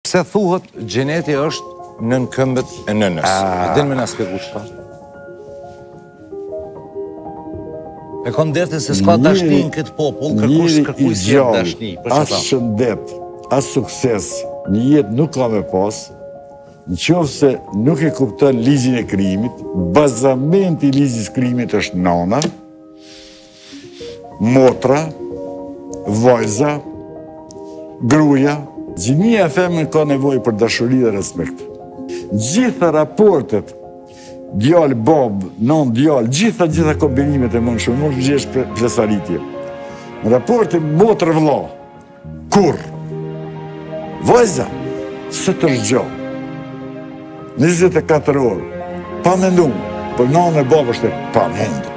Pse thuhet xheneti është nën këmbët e nënës? A din me na spjegu çfarë? E kam dertin se s'ka dashni në këtë popull, kërkuj si jetë dashni. As shëndet, as sukses, një jetë nuk ka me pas, në qoftë se nuk e kupton ligjin e krijimit, bazamenti i ligjit të krijimit është nana, motra, vajza, gruaja. Gjimia e femën ka nevojë për dashuri dhe respekt. Gjitha raportet, djalë, babë, non, djalë, gjitha kombinimet e mund shumë, nuk gjesh plesaritje. Në raporte motër vëlla, kur? Vajza, së të rëgjohë. 24 orë, pa mendu, për nanë e babë është e pa mendë.